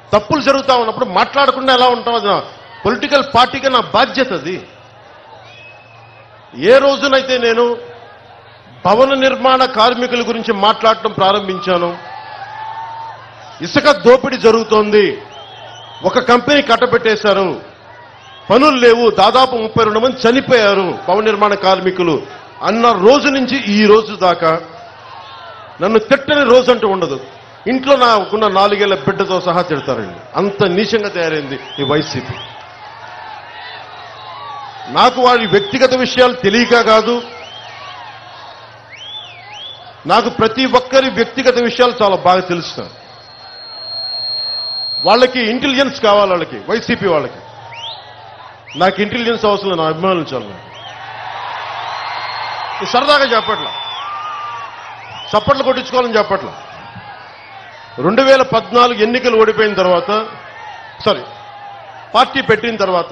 తప్పులు జరుగుతూ ఉన్నప్పుడు మాట్లాడకుండా ఎలా ఉంటాం? అది పొలిటికల్ పార్టీగా నా బాధ్యత. అది ఏ రోజునైతే నేను భవన నిర్మాణ కార్మికుల గురించి మాట్లాడటం ప్రారంభించాను, ఇసుక దోపిడీ జరుగుతోంది, ఒక కంపెనీ కట్టబెట్టేశారు, పనులు లేవు, దాదాపు 32 మంది చనిపోయారు భవన నిర్మాణ కార్మికులు అన్న రోజు నుంచి ఈ రోజు దాకా నన్ను తిట్టని రోజు అంటూ ఉండదు. ఇంట్లో నాకున్న 4 ఏళ్ల బిడ్డతో సహా తిడతారండి. అంత నీచంగా తయారైంది ఈ వైసీపీ. నాకు వారి వ్యక్తిగత విషయాలు తెలియక కాదు, నాకు ప్రతి ఒక్కరి వ్యక్తిగత విషయాలు చాలా బాగా తెలుసు. వాళ్ళకి ఇంటెలిజెన్స్ కావాలి, వాళ్ళకి వైసీపీ వాళ్ళకి. నాకు ఇంటెలిజెన్స్ అవసరం, నా అభిమానించాలి. సరదాగా చెప్పట్లా, చప్పట్లు కొట్టించుకోవాలని చెప్పట్లా. 2014 ఎన్నికలు ఓడిపోయిన తర్వాత, పార్టీ పెట్టిన తర్వాత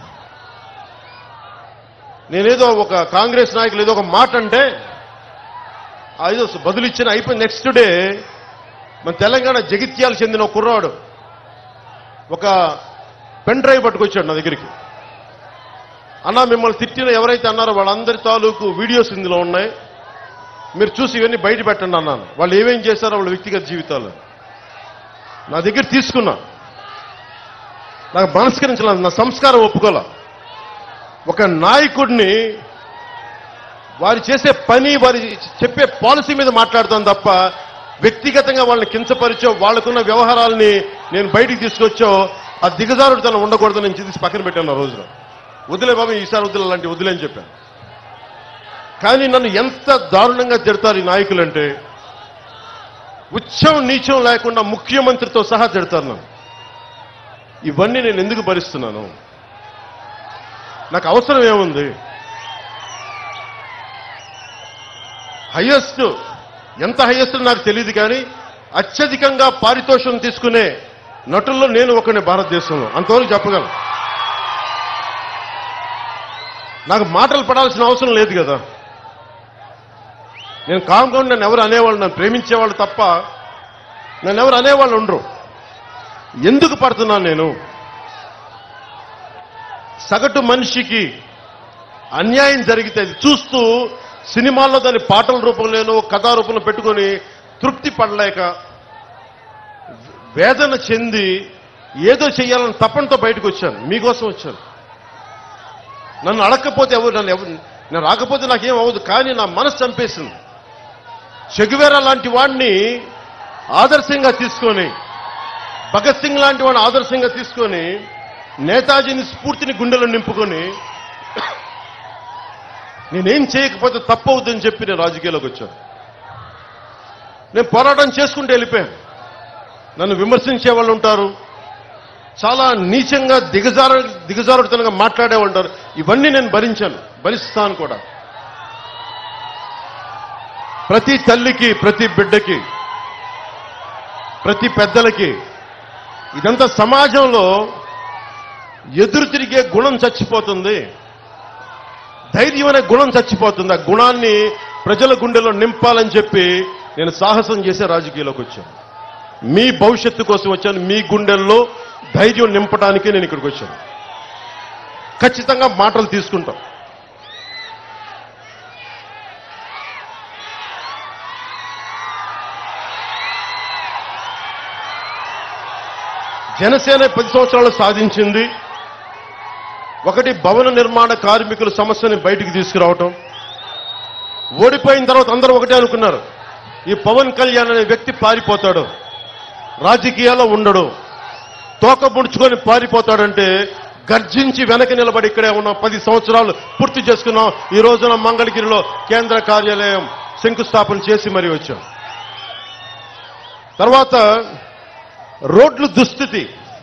నేనేదో ఒక కాంగ్రెస్ నాయకులు ఏదో ఒక మాట అంటే ఏదో బదులిచ్చిన అయిపోయింది. నెక్స్ట్ డే మన తెలంగాణ జగిత్యాల చెందిన ఒక కుర్రాడు ఒక పెన్ డ్రైవ్ పట్టుకొచ్చాడు నా దగ్గరికి. అన్నా, మిమ్మల్ని తిట్టిన ఎవరైతే అన్నారో వాళ్ళందరి తాలూకు వీడియోస్ ఇందులో ఉన్నాయి, మీరు చూసి ఇవన్నీ బయట పెట్టండి అన్నాను. వాళ్ళు ఏమేం చేశారో వాళ్ళ వ్యక్తిగత జీవితాలు నా దగ్గర తీసుకున్నా. నాకు మనస్కరించలేదు, నా సంస్కారం ఒప్పుకోలే. ఒక నాయకుడిని వారు చేసే పని, వారి చెప్పే పాలసీ మీద మాట్లాడుతాను తప్ప వ్యక్తిగతంగా వాళ్ళని కించపరిచో వాళ్ళకున్న వ్యవహారాలని నేను బయటికి తీసుకొచ్చో ఆ దిగజారుడు తను ఉండకూడదు. నేను తీసి పక్కన పెట్టాను. ఆ రోజున వదిలే బాబు, ఈసారి వదిలే, అలాంటి వదిలే అని చెప్పాను. కానీ నన్ను ఎంత దారుణంగా తిడతారు ఈ నాయకులంటే, ఉచ్చం నీచం లేకుండా ముఖ్యమంత్రితో సహా తిడతారు నన్ను. ఇవన్నీ నేను ఎందుకు భరిస్తున్నాను? నాకు అవసరం ఏముంది? హైయెస్ట్, ఎంత హైయెస్ట్ నాకు తెలియదు, కానీ అత్యధికంగా పారితోషికం తీసుకునే నటుల్లో నేను ఒకనే భారతదేశంలో, అంతవరకు చెప్పగలను. నాకు మాటలు పడాల్సిన అవసరం లేదు కదా. నేను కామ్గా నన్ను ఎవరు అనేవాళ్ళు, నన్ను ప్రేమించేవాళ్ళు తప్ప నన్ను ఎవరు అనేవాళ్ళు ఉండరు. ఎందుకు పడుతున్నాను నేను? సగటు మనిషికి అన్యాయం జరిగితే అది చూస్తూ సినిమాల్లో దాని పాటల రూపంలోనో కథా రూపంలో పెట్టుకొని తృప్తి పడలేక వేదన చెంది ఏదో చెయ్యాలని తపనతో బయటకు వచ్చాను. మీకోసం వచ్చాను. నన్ను అడగకపోతే నేను రాకపోతే నాకేం అవ్వదు, కానీ నా మనసు చంపేసింది. చెగువేరా లాంటి వాడిని ఆదర్శంగా తీసుకొని, భగత్ సింగ్ లాంటి వాడిని ఆదర్శంగా తీసుకొని, నేతాజీని స్ఫూర్తిని గుండెలో నింపుకొని నేనేం చేయకపోతే తప్పవుద్దని చెప్పి నేను రాజకీయాల్లోకి వచ్చాను. నేను పోరాటం చేసుకుంటూ వెళ్ళిపోయాను. నన్ను విమర్శించే వాళ్ళు ఉంటారు, చాలా నీచంగా దిగజారుడుతనంగా మాట్లాడే ఉంటారు. ఇవన్నీ నేను భరించాను, భరిస్తాను కూడా. ప్రతి తల్లికి, ప్రతి బిడ్డకి, ప్రతి పెద్దలకి ఇదంతా సమాజంలో ఎదురు తిరిగే గుణం చచ్చిపోతుంది, ధైర్యం అనే గుణం చచ్చిపోతుంది. ఆ గుణాన్ని ప్రజల గుండెలో నింపాలని చెప్పి నేను సాహసం చేసే రాజకీయాల్లోకి వచ్చాను. మీ భవిష్యత్తు కోసం వచ్చాను. మీ గుండెల్లో ధైర్యం నింపడానికి నేను ఇక్కడికి వచ్చాను. ఖచ్చితంగా మాటలు తీసుకుంటాం. జనసేన 10 సంవత్సరాలు సాధించింది ఒకటి, భవన నిర్మాణ కార్మికుల సమస్యని బయటికి తీసుకురావటం. ఓడిపోయిన తర్వాత అందరూ ఒకటే అనుకున్నారు, ఈ పవన్ కళ్యాణ్ అనే వ్యక్తి పారిపోతాడు, రాజకీయాల్లో ఉండడు, తోక ముడుచుకొని పారిపోతాడంటే గర్జించి వెనక నిలబడి ఇక్కడే ఉన్నాం. 10 సంవత్సరాలు పూర్తి చేసుకున్నాం. ఈ రోజున మంగళగిరిలో కేంద్ర కార్యాలయం శంకుస్థాపన చేసి మరీ వచ్చాం. తర్వాత రోడ్లు దుస్థితి,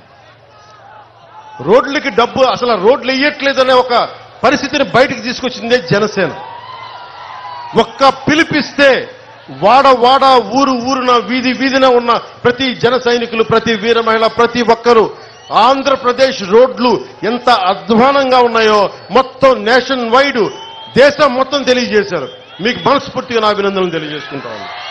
రోడ్లకి డబ్బు, అసలు రోడ్లు వేయట్లేదనే ఒక పరిస్థితిని బయటికి తీసుకొచ్చిందే జనసేన. ఒక్క పిలిపిస్తే వాడ వాడ, ఊరు ఊరున, వీధి వీధిన ఉన్న ప్రతి జన సైనికులు, ప్రతి వీర మహిళ, ప్రతి ఒక్కరూ ఆంధ్రప్రదేశ్ రోడ్లు ఎంత అధ్వానంగా ఉన్నాయో మొత్తం నేషన్ వైడ్, దేశం మొత్తం తెలియజేశారు. మీకు మనస్ఫూర్తిగా నా అభినందనలు తెలియజేసుకుంటాను.